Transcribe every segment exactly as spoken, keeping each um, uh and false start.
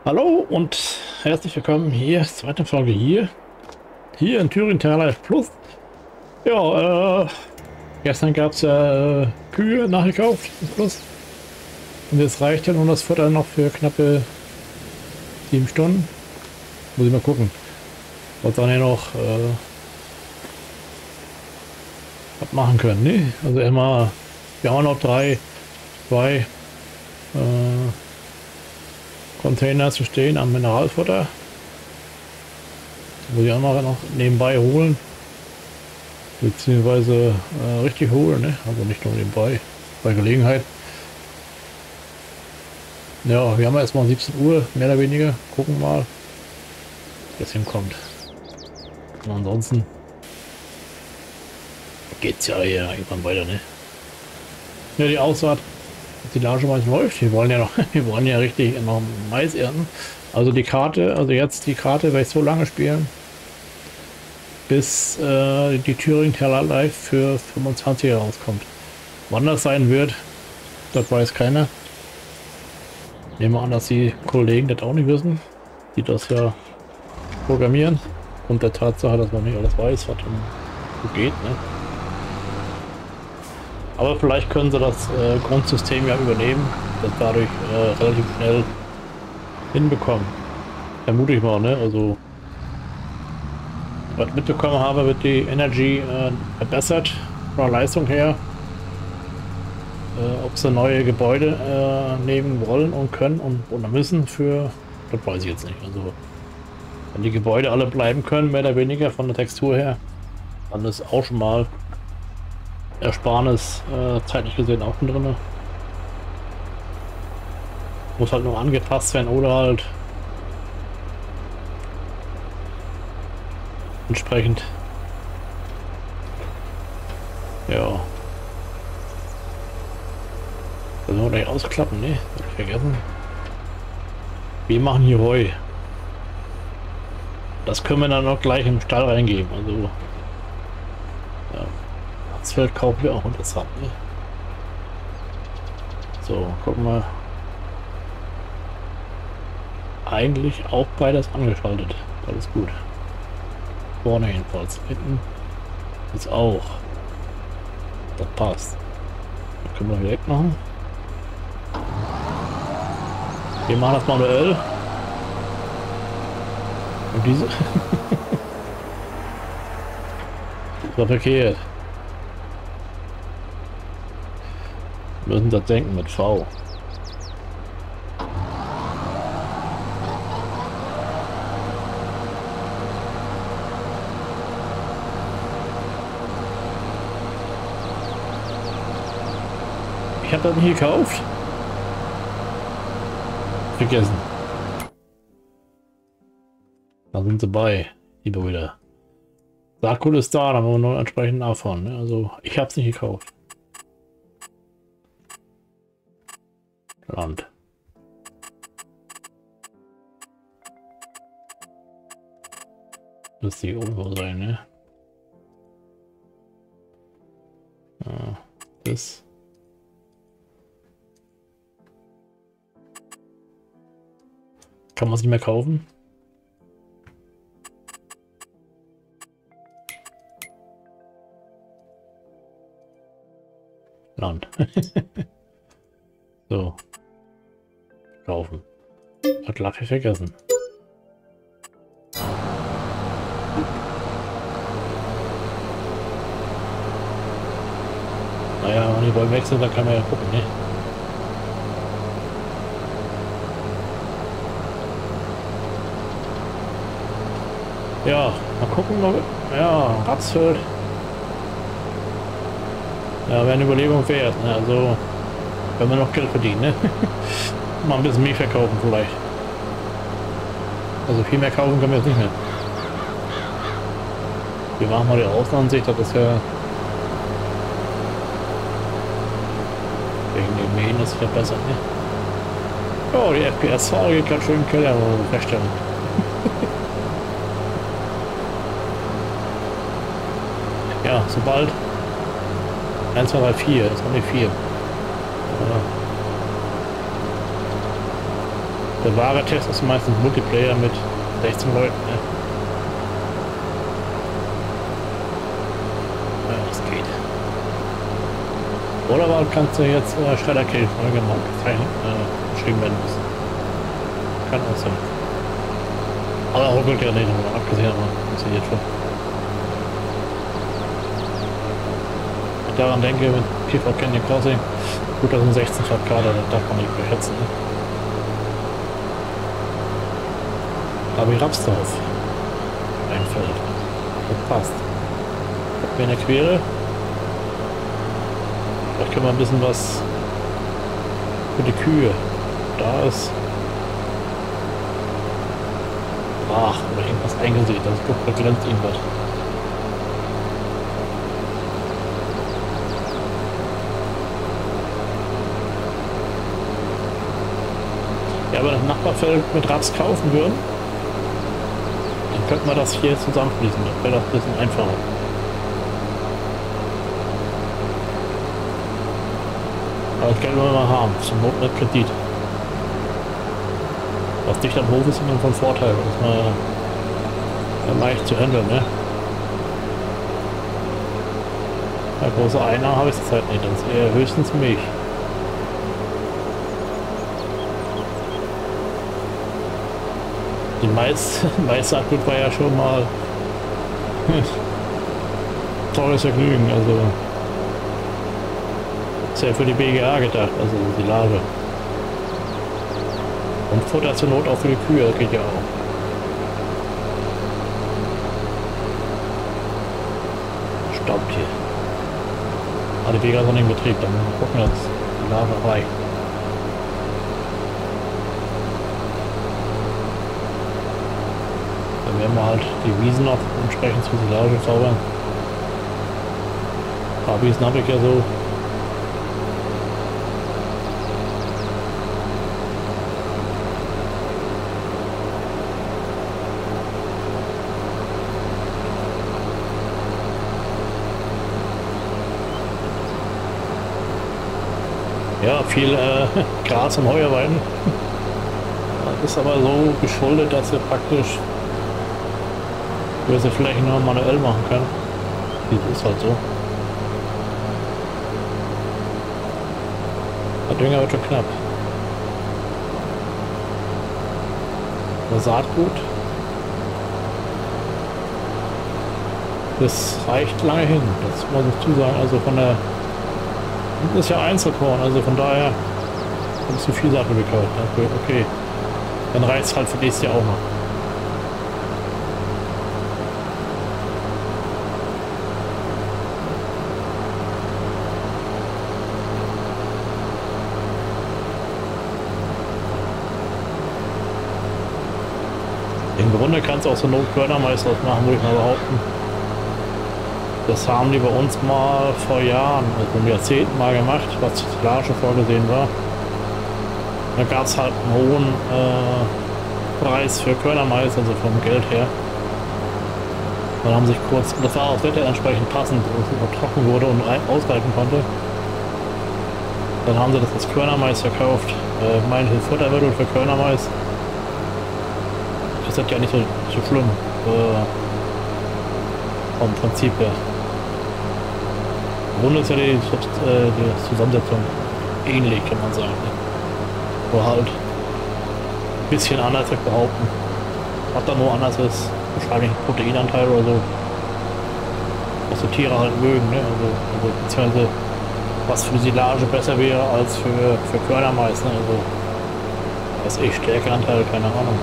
Hallo und herzlich willkommen hier, zweite Folge hier, hier in Thüringen Terra Plus. Ja, äh, gestern gab es ja äh, Kühe nachgekauft, Plus. Und jetzt reicht ja nun das Futter noch für knappe sieben Stunden. Muss ich mal gucken, was dann ja noch äh, was machen können, ne? Also immer, wir haben noch drei, zwei äh, Container zu stehen am Mineralfutter. Muss ich auch noch, noch nebenbei holen. Beziehungsweise äh, richtig holen, ne? Also nicht nur nebenbei, bei Gelegenheit. Ja, wir haben erstmal siebzehn Uhr, mehr oder weniger. Gucken mal, wie es hinkommt. Und ansonsten geht's ja hier irgendwann weiter, ne? Ja, die Aussaat, die Silage mal läuft. Wir wollen ja noch, wir wollen ja richtig noch Mais ernten. Also die Karte, also jetzt die Karte werde ich so lange spielen, bis äh, die Thüringen Terra Live für fünfundzwanzig rauskommt. Wann das sein wird, das weiß keiner. Nehmen wir an, dass die Kollegen das auch nicht wissen, die das ja programmieren. Und der Tatsache, dass man nicht alles weiß, was so geht. Ne? Aber vielleicht können sie das äh, Grundsystem ja übernehmen, das dadurch äh, relativ schnell hinbekommen. Vermute ich mal, ne? Also, was ich mitbekommen habe, wird die Energy äh, verbessert von der Leistung her. Äh, ob sie neue Gebäude äh, nehmen wollen und können und oder müssen für, das weiß ich jetzt nicht. Also wenn die Gebäude alle bleiben können, mehr oder weniger von der Textur her, dann ist auch schon mal Ersparnis äh, zeitlich gesehen auch drin. Muss halt nur angepasst werden oder halt entsprechend, ja. Das wir gleich ausklappen, ne? Hab ich vergessen. Wir machen hier Heu. Das können wir dann noch gleich im Stall reingeben. Also, ja. Das Feld kaufen wir auch interessant, ne? So, gucken wir. Eigentlich auch beides angeschaltet. Alles gut. Vorne jedenfalls. Hinten ist auch. Das passt. Das können wir direkt machen. Wir machen das manuell. Und diese. Das war verkehrt. Wir müssen das denken mit V. Ich habe das nicht gekauft. Vergessen. Da sind sie bei, die Brüder. Saatgut ist da, da haben wir nur entsprechend nachfahren. Ne? Also ich habe es nicht gekauft. Land. Müsste hier irgendwo sein, ne? Ja, das. Kann man es nicht mehr kaufen? Land. So. Kaufen. Hat Laffe vergessen. Naja, wenn die Bäume wechseln, dann kann man ja gucken, ne? Ja, mal gucken. Ja, Rapsfeld. Ja, wäre eine Überlegung wert. Ne? Also, wenn wir noch Geld verdienen, ne? Mal ein bisschen mehr verkaufen vielleicht. Also viel mehr kaufen können wir jetzt nicht mehr. Wir machen mal die Außenansicht, das ist ja wegen den Mähen ist verbessert, ne? Oh, die F P S-Zahl geht gerade schön in den Keller, wo wir feststellen. Ja, sobald eins, zwei, drei, vier, ist noch nicht vier. Ja. Der wahre Test ist meistens Multiplayer mit sechzehn Leuten. Ne? Ja, das geht. Oder aber kannst du jetzt äh, Schredder Kill Folge mal äh, geschrieben werden müssen. Kann auch sein. Aber ruckelt ja nicht, aber abgesehen, aber funktioniert schon. Wenn ich daran denke, mit P V Canyon Crossing, gut, das sind sechzehn Kader, das darf man nicht überschätzen. Ne? Da habe ich Raps drauf. Ein Feld. Das passt. Ich bin in der Quere. Vielleicht können wir ein bisschen was für die Kühe. Da ist Ach, oder irgendwas eingesehen. Das ist begrenzt irgendwas. Ja, aber das Nachbarfeld mit Raps kaufen würden, dann könnten wir das hier zusammenfließen. Das wäre das ein bisschen einfacher. Aber das Geld wollen wir mal haben. Zum Not mit Kredit. Was dicht am Hof ist immer von Vorteil. Das ist mal ja, leicht zu handeln, ne? Bei große Einnahmen habe ich es halt nicht. Das ist eher höchstens Milch. Die Mais, Mais-Saatgut war ja schon mal teures Vergnügen. Also ist ja für die B G A gedacht, also die Lage. Und Futter zur Not auch für die Kühe, das geht ja auch. Staubt hier. Ah, die Wege sind in Betrieb, dann gucken wir, dass die Lage reicht. Dann werden wir halt die Wiesen auch entsprechend zur Silage zaubern. Ein paar Wiesen habe ich ja so. Ja, viel äh, Gras und Heuerweiden. Das ist aber so geschuldet, dass wir praktisch gewisse Flächen nur manuell machen können. Das ist halt so. Der Dünger wird schon knapp. Das Saatgut. Das reicht lange hin. Das muss ich zusagen. Also von der Das ist ja Einzelkorn, also von daher habe ich zu viel Sachen gekauft. Okay, dann reicht es halt für nächstes Jahr auch noch. Im Grunde kannst du auch so Not-Körnermais machen, würde ich mal behaupten. Das haben die bei uns mal vor Jahren, also um Jahrzehnten mal gemacht, was zur Silage vorgesehen war. Da gab es halt einen hohen äh, Preis für Körnermais, also vom Geld her. Dann haben sich kurz, das war auch das Wetter entsprechend passend, dass es noch trocken wurde und ausreichen konnte. Dann haben sie das als Körnermais verkauft. Äh, mein Futtermittel für Körnermais. Das ist ja nicht so, so schlimm. Äh, vom Prinzip her. Im Grunde ist ja die, äh, die Zusammensetzung ähnlich, kann man sagen. Nur halt ein bisschen anders, ich behaupten. Hat da nur anders ist wahrscheinlich ein Proteinanteil oder so. Was die Tiere halt mögen, ne? Also, also beziehungsweise was für Silage besser wäre als für, für Körnermais, ne? Also was ich Stärkeanteil, keine Ahnung.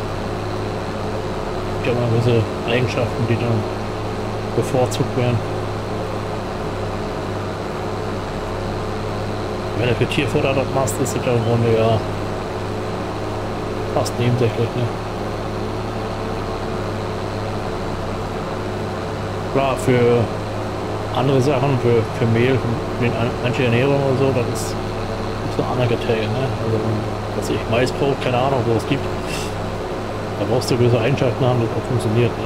Die haben gewisse Eigenschaften, die dann bevorzugt werden. Wenn du für Tierfutter das machst, ist das ja im Grunde ja fast nebensächlich, ne? Klar, für andere Sachen, für, für Mehl, für manche Ernährung oder so, das ist, ist eine andere Kriterium, ne? Also, was ich Maisbrot, keine Ahnung, wo es gibt, da brauchst du gewisse Eigenschaften haben, das auch funktioniert, ne?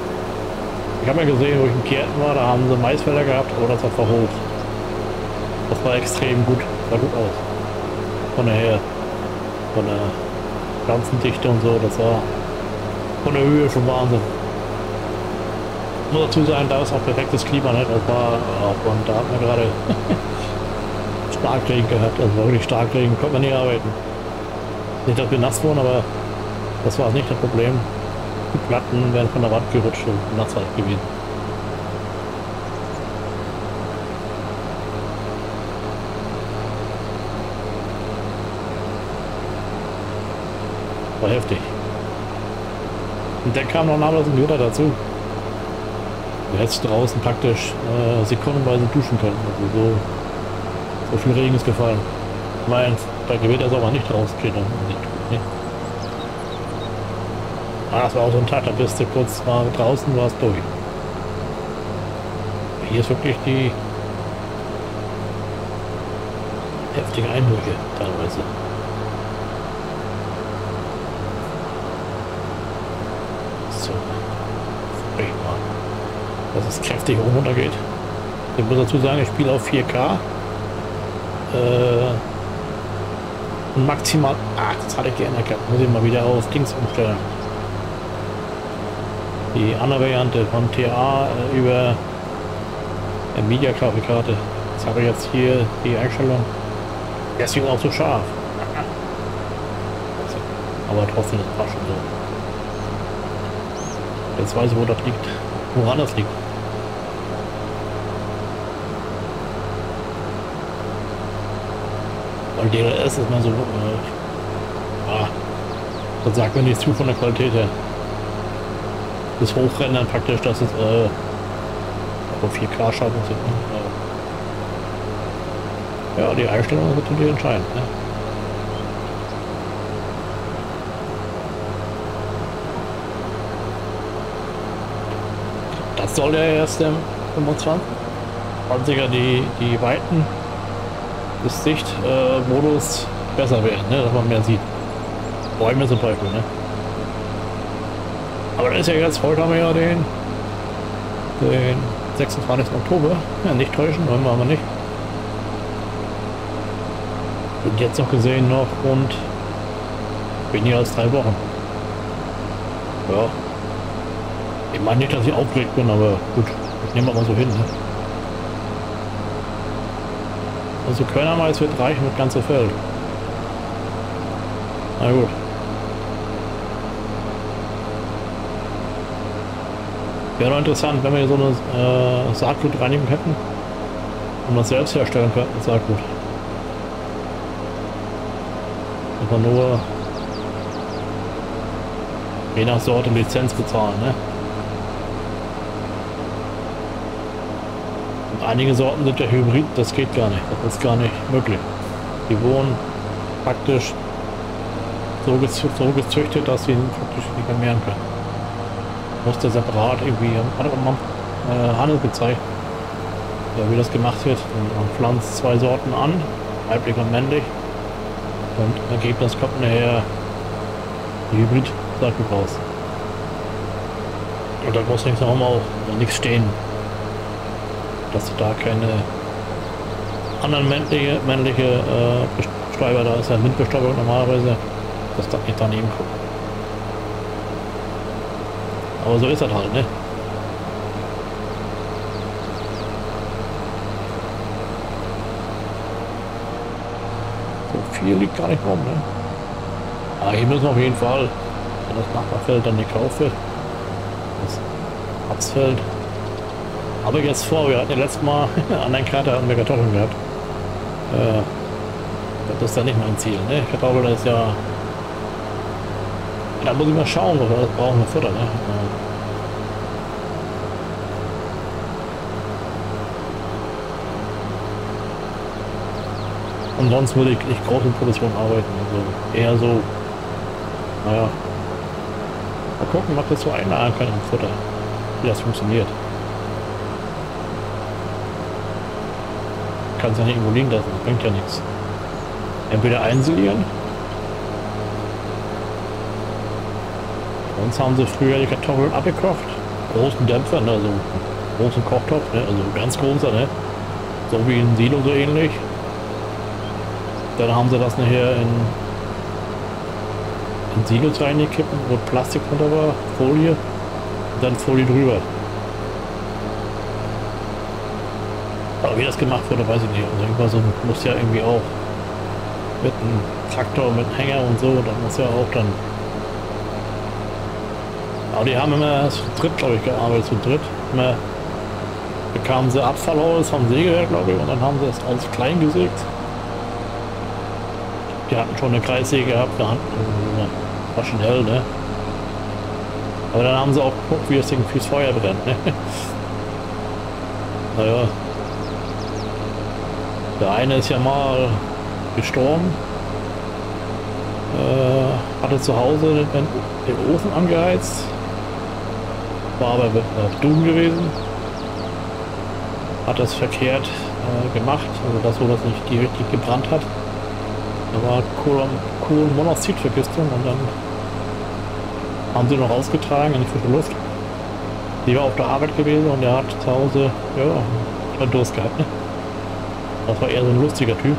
Ich habe ja gesehen, wo ich in Kärnten war, da haben sie Maisfelder gehabt, aber das war hoch. Das war extrem gut, sah gut aus. Von der her, von der Pflanzendichte und so, das war von der Höhe schon Wahnsinn. Ich muss dazu sagen, da ist auch perfektes Klima, ne? Das war, oh, und da hat man gerade Starkregen gehabt, also wirklich Starkregen, konnte man nicht arbeiten. Nicht, dass wir nass wurden, aber das war nicht das Problem. Die Platten werden von der Wand gerutscht und nass halt gewesen. War heftig. Und dann kam noch ein anderes Gewitter dazu. Du hättest draußen praktisch äh, sekundenweise duschen können. Also so, so viel Regen ist gefallen. Ich meine, bei Gewitter soll man nicht rausgehen. Ne? Ah, das war auch so ein Tag, da bist du kurz mal draußen, war es durch. Hier ist wirklich die heftige Einbrüche teilweise. So, furchtbar. Dass es kräftig hoch runtergeht. Ich muss dazu sagen, ich spiele auf vier K. Äh, maximal. Ah, das hatte ich geändert gehabt. Muss ich mal wieder auf Dings umstellen. Die andere Variante von T A äh, über Nvidia-Grafikkarte. Jetzt habe ich jetzt hier die Einstellung. Deswegen auch so scharf. Aber trotzdem, das passt schon so. Jetzt weiß ich, wo das liegt. Woran das liegt. Weil D L S ist mal so. Äh, ah, das sagt mir nicht zu von der Qualität her. Das Hochrendern praktisch, dass es äh, auf vier K schalten sind. Ja, die Einstellung ist natürlich entscheidend. Ne? Das soll ja erst im fünfundzwanzig zwanziger die, die Weiten des Sichtmodus äh, besser werden, ne? Dass man mehr sieht. Bäume zum Beispiel. Ne? Aber das ist ja jetzt, heute haben wir ja den, den sechsundzwanzigsten Oktober. Ja, nicht täuschen, wollen wir aber nicht. Und jetzt noch gesehen noch rund weniger als drei Wochen. Ja. Ich meine nicht, dass ich aufgeregt bin, aber gut, ich nehme mal so hin. Ne? Also Körnermais wird reichen mit ganze Feld. Na gut. Wäre doch interessant, wenn wir so eine äh, Saatgutreinigung hätten und das selbst herstellen könnten, Saatgut. Aber nur je nach Sorte Lizenz bezahlen, ne? Und einige Sorten sind ja Hybrid, das geht gar nicht, das ist gar nicht möglich. Die wurden praktisch so, gez so gezüchtet, dass sie praktisch nicht mehr mehren können. Musste separat irgendwie, hat er mal äh, Handel gezeigt, ja, wie das gemacht wird. Und man pflanzt zwei Sorten an, weiblich und männlich. Und im Ergebnis kommt nachher Hybrid Saatgut raus. Und da muss nichts auch mal nichts stehen, dass du da keine anderen männliche, männliche äh, Bestäuber, da ist ja Windbestäubung normalerweise, dass da nicht daneben kommt. Aber so ist das halt, ne? So viel liegt gar nicht rum, ne? Aber hier müssen wir auf jeden Fall, wenn das Nachbarfeld dann gekauft wird, das Rapsfeld. Aber jetzt vor, wir hatten ja letztes Mal an den Krater hatten wir Kartoffeln gehabt. Äh, das ist ja nicht mein Ziel, ne? Kartoffeln ist ja. Da muss ich mal schauen, was wir brauchen wir Futter, ne? Und sonst würde ich nicht groß in Produktion arbeiten, also eher so, naja, mal gucken, was wir so einladen können im Futter, wie das funktioniert. Kann es ja nicht irgendwo liegen lassen, das bringt ja nichts. Entweder einsilieren. Bei uns haben sie früher die Kartoffeln abgekocht, großen Dämpfer, ne, also großen Kochtopf, ne, also ganz großer, ne, So wie ein Silo, so ähnlich. Dann haben sie das nachher in, in Silos reingekippt, wo Plastik drunter war, Folie, und dann Folie drüber. Aber wie das gemacht wurde, weiß ich nicht. Also irgendwas muss ja irgendwie auch mit einem Traktor, mit einem Hänger und so, da muss ja auch dann. Aber die haben immer zu dritt, glaube ich, gearbeitet, zu dritt. Immer bekamen sie Abfallholz vom Sägewerk, glaube ich, und dann haben sie das alles klein gesägt. Die hatten schon eine Kreissäge gehabt, gehabt, war schnell, ne? Aber dann haben sie auch geguckt, wie das Ding fürs Feuer brennt, ne? Naja. Der eine ist ja mal gestorben, äh, hatte zu Hause den, den Ofen angeheizt, war aber auf Doom gewesen, hat das verkehrt äh, gemacht, also das, wo das nicht die richtig gebrannt hat. Da war Kohlenmonoxidvergiftung und dann haben sie noch rausgetragen in die frische Luft. Die war auf der Arbeit gewesen und er hat zu Hause, ja, hat Durst gehabt, ne? Das war eher so ein lustiger Typ.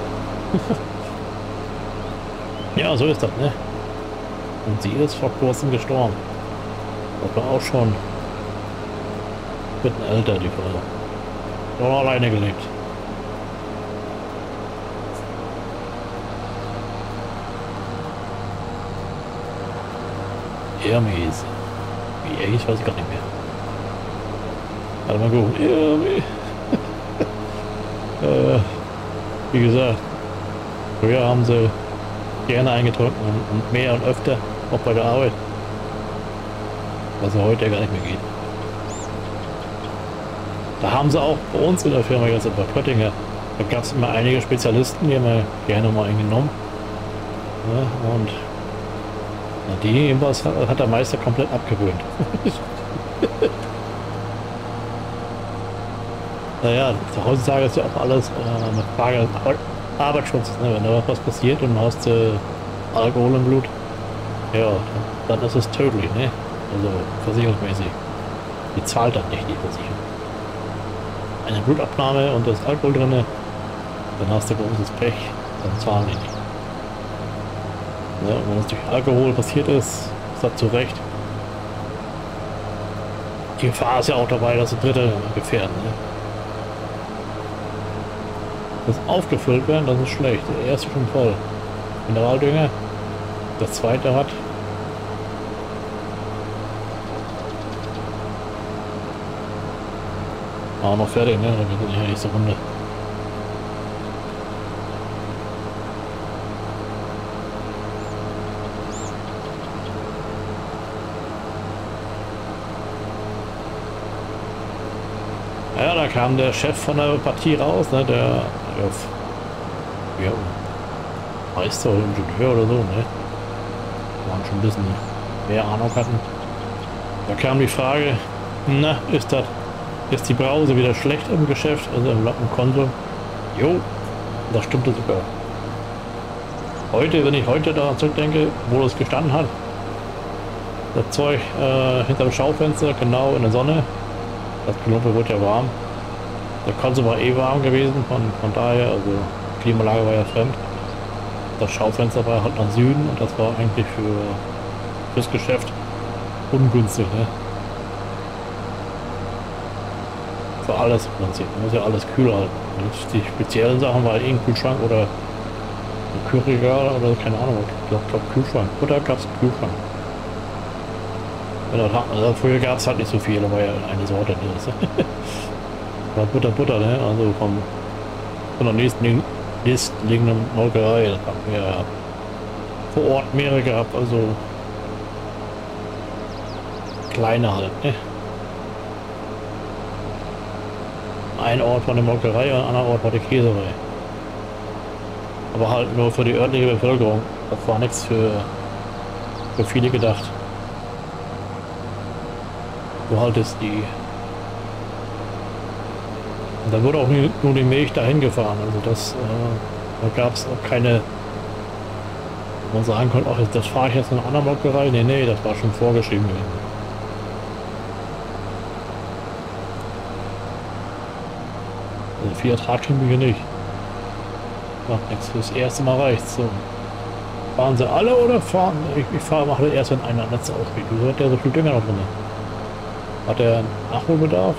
Ja, so ist das, ne? Und sie ist vor kurzem gestorben. Das war auch schon mitten älter, die Frau. Noch alleine gelebt. Hermes. Wie er hieß, weiß ich gar nicht mehr. Warte mal gucken. Hermes. äh, wie gesagt, früher haben sie gerne eingetrunken und, und mehr und öfter, auch bei der Arbeit. Was ja heute ja gar nicht mehr geht. Da haben sie auch bei uns in der Firma, jetzt bei Pöttinger, da gab es immer einige Spezialisten, die haben wir gerne mal eingenommen. Ja, und na, die jedenfalls hat, hat der Meister komplett abgewöhnt. Naja, heutzutage ist ja auch alles äh, eine Frage des Arbeitsschutzes. Ne? Wenn da was passiert und du hast äh, Alkohol im Blut, ja, dann, dann ist es tödlich, ne? Also versicherungsmäßig. Die zahlt dann nicht, die Versicherung. Eine Blutabnahme und da ist Alkohol drin, dann hast du großes Pech, dann zahlen die nicht. Ja, und wenn es durch Alkohol passiert ist, ist das zu Recht. Die Gefahr ist ja auch dabei, dass die Dritte gefährden. Ne? Das aufgefüllt werden, das ist schlecht. Der erste schon voll. Mineraldünger. Das zweite hat. Auch noch fertig, ne? Da geht die nächste Runde. Ja, da kam der Chef von der Partie raus, ne? Der ja, ja, Meister oder Ingenieur oder so, ne? Waren schon ein bisschen mehr Ahnung hatten. Da kam die Frage, na, ist das, ist die Brause wieder schlecht im Geschäft, also im Lappen Konsum? Jo, das stimmte sogar. Heute, wenn ich heute daran zurückdenke, wo es gestanden hat, das Zeug äh, hinter dem Schaufenster, genau in der Sonne, das Klumpe wurde ja warm. Der Konsum war eh warm gewesen, von, von daher, also die Klimaanlage war ja fremd. Das Schaufenster war halt nach Süden und das war eigentlich für fürs Geschäft ungünstig, ne? Für alles im Prinzip. Man muss ja alles kühl halten. Und die speziellen Sachen war eh ein Kühlschrank oder ein Kühlregal oder keine Ahnung. Ich glaube, glaub, Kühlschrank. Oder gab es einen Kühlschrank? Also früher gab es halt nicht so viel, aber ja eine Sorte. Das war Butter, Butter, ne? Also vom, von der nächsten, nächstliegenden Molkerei. Das haben wir ja vor Ort mehrere gehabt, also kleine halt, ne? Ein Ort war eine Molkerei und ein anderer Ort war die Käserei. Aber halt nur für die örtliche Bevölkerung. Das war nichts für, für viele gedacht. So halt ist die. Und da wurde auch nur die Milch dahin gefahren. Also das, äh, da gab es auch keine, wo man sagen konnte, ach, das fahre ich jetzt in eine andere Molkerei. Nee, nee, das war schon vorgeschrieben gewesen. viel Ertrag kriegen wir hier nicht. Macht nichts, das erste Mal reicht so. Fahren sie alle oder fahren? Ich, ich fahre mache erst, wenn einer Netz ausgeht. Wieso hat der so viel Dünger noch drin? Hat er Nachholbedarf?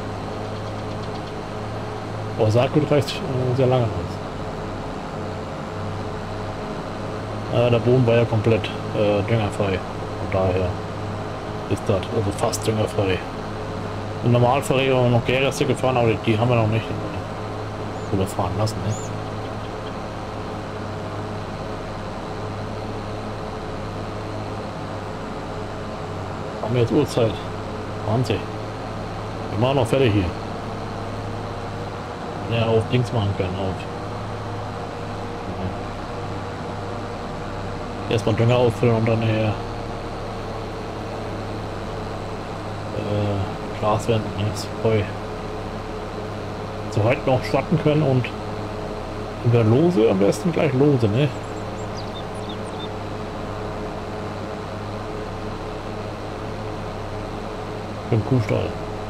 Oh, Saatgut reicht äh, sehr lange aus. Äh, der Boden war ja komplett äh, düngerfrei. Von daher ist das also fast düngerfrei. Im Normalfall haben wir noch Gärreste gefahren, aber die, die haben wir noch nicht überfahren lassen. Ne? Haben wir jetzt Uhrzeit? Wahnsinn. Wir machen noch fertig hier. Ja, auf Dings machen können. Auf. Ja. Erstmal Dünger auffüllen und dann nachher äh, Gras werden. Jetzt Heu. So heute noch schwatten können und über Lose am besten gleich Lose, ne? Für den Kuhstall.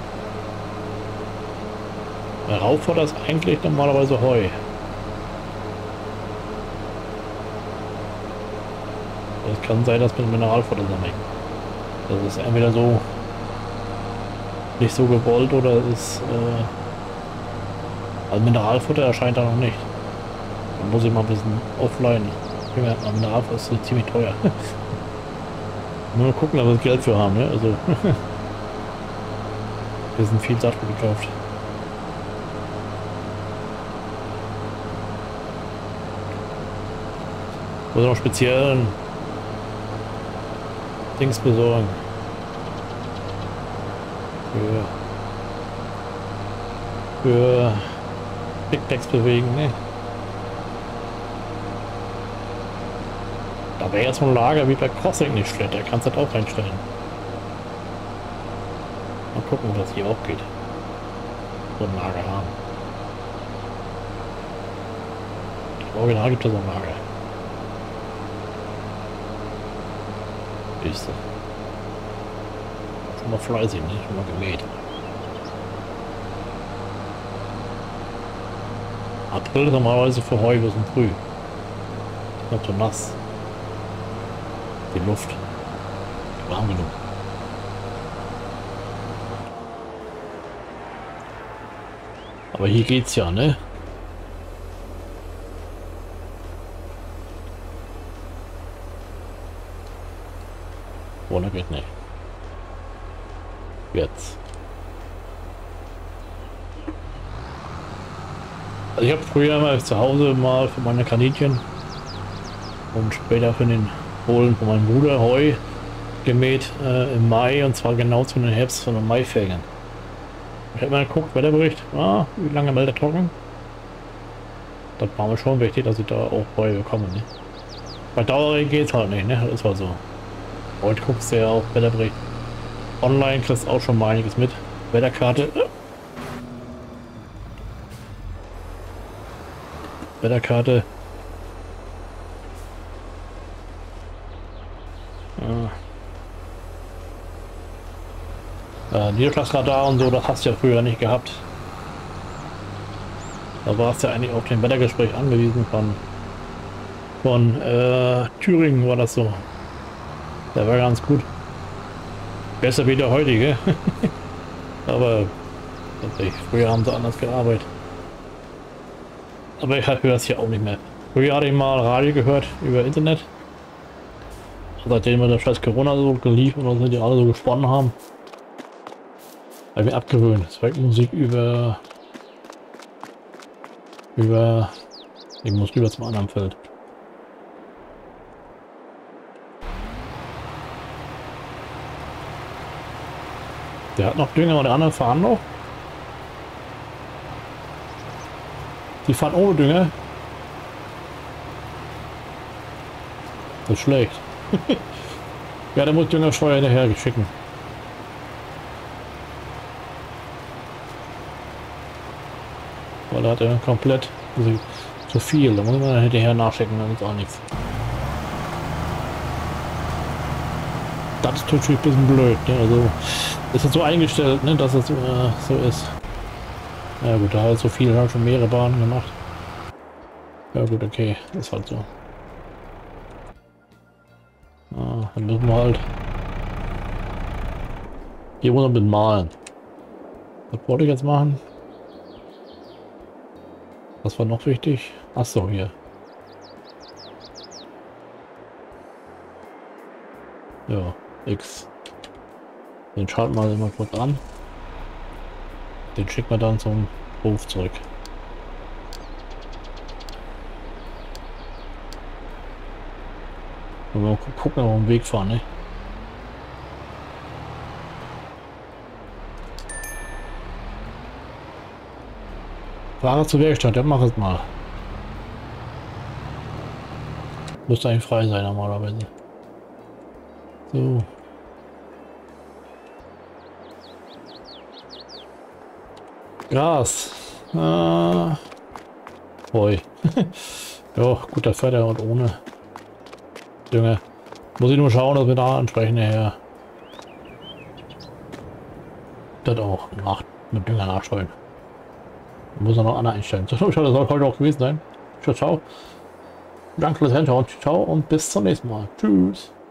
Rauf war das eigentlich normalerweise Heu. Es kann sein, dass mit Mineralfutter zusammenhängt. Das ist entweder so nicht so gewollt oder ist äh, also Mineralfutter erscheint da noch nicht. Da muss ich mal ein bisschen offline. Mineralfutter ist ziemlich teuer. Nur mal gucken, dass wir das Geld für haben, ne? Also wir sind viel Saatgut gekauft. Muss noch speziellen Dings besorgen. Für, für Big Packs bewegen, ne? Da wäre jetzt so ein Lager wie bei Crossing nicht schlecht, da kannst du das auch reinstellen. Mal gucken, ob das hier auch geht. So ein Lager haben. Original gibt es so ein Lager. Ist das. Schon mal fleißig, ne? Schon mal gemäht. April ist normalerweise für Heu bis zum Früh. Ist noch zu nass. Die Luft. Warm genug. Aber hier geht's ja, ne? Ohne geht nicht. Jetzt. Also ich habe früher mal zu Hause mal für meine Kaninchen und später für den Fohlen von meinem Bruder Heu gemäht äh, im Mai, und zwar genau zu den Herbst- und Maiferien. Ich habe mal geguckt, Wetterbericht, ah, wie lange meldet trocken. Das war mir schon wichtig, dass ich da auch Heu bekomme. Ne? Bei Dauerregen geht es halt nicht, ne? Das ist halt so. Heute guckst du ja auch Wetterbericht. Online kriegst auch schon mal einiges mit. Wetterkarte. Wetterkarte. Ja. Äh, Niederschlagsradar und so, das hast du ja früher nicht gehabt. Da warst du ja eigentlich auf dem Wettergespräch angewiesen von, von äh, Thüringen war das so. Der war ganz gut. Besser wie der heutige. Aber früher haben sie anders gearbeitet. Aber ich höre es hier auch nicht mehr. Früher hatte ich mal Radio gehört über Internet. Seitdem wir das scheiß Corona so gelief und uns die alle so gesponnen haben. Habe ich mir abgewöhnt. Es war Musik über... Über... Ich muss rüber zum anderen Feld. Der hat noch Dünger und der andere fahren noch. Die fahren ohne Dünger. Das ist schlecht. Ja, der muss Düngersteuer hinterher schicken. Weil da hat er komplett also zu viel. Da muss man dann hinterher nachschicken, dann ist auch nichts. Das ist natürlich ein bisschen blöd. Ne? Also ist es so eingestellt, ne, dass es äh, so ist. Ja gut, da hat so viel halt schon mehrere Bahnen gemacht. Ja gut, okay, ist halt so. Ah, dann müssen wir halt hier runter mit malen. Was wollte ich jetzt machen? Was war noch wichtig? Ach so, hier. Ja, X. Den schalten wir mal kurz an. Den schicken wir dann zum Hof zurück. Und wir gucken, ob wir den Weg fahren, ne? Fahrer zur Werkstatt, ja, mach es mal. Müsste eigentlich frei sein normalerweise. So. Gras. Ah. Heu. Ja, gut, der fährt ja und ohne Dünger. Muss ich nur schauen, dass wir da entsprechend her das auch nach, mit Dünger nachsteuern. Muss er noch Anna einstellen. So, das soll heute auch gewesen sein. Ciao, ciao. Danke fürs Hinschauen. Ciao und bis zum nächsten Mal. Tschüss.